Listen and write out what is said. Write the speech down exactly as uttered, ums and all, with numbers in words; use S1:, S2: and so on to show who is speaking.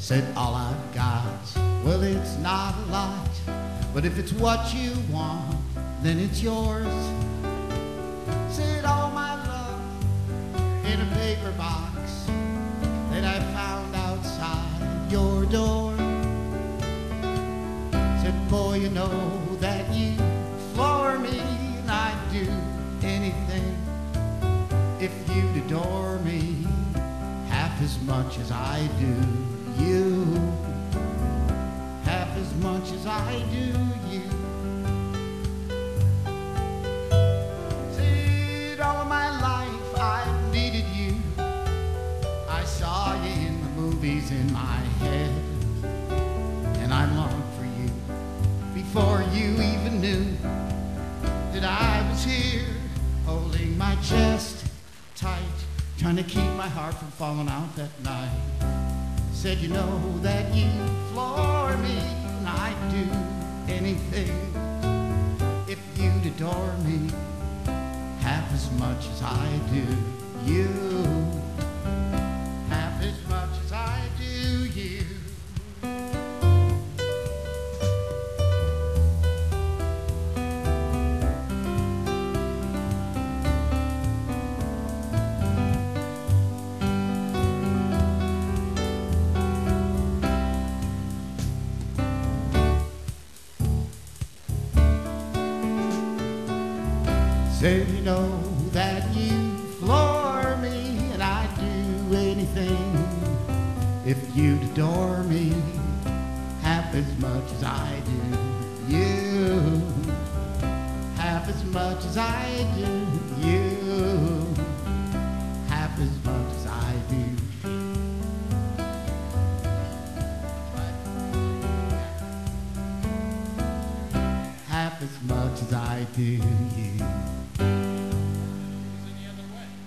S1: Said all I've got, well, it's not a lot, but if it's what you want, then it's yours. Said all my love in a paper box that I found outside your door. Said, boy, you know that you floor me, and I'd do anything if you'd adore me half as much as I do you, half as much as I do you. Said all of my life I've needed you. I saw you in the movies in my head, and I longed for you before you even knew that I was here, holding my chest tight, trying to keep my heart from falling out that night. Said, you know that you floor me, and I'd do anything if you'd adore me half as much as I do you, half as much as I do you. Said, you know that you floor me, and I'd do anything if you'd adore me half as much as I do you, half as much as I do you, half as much as I do. Half as much as I do you.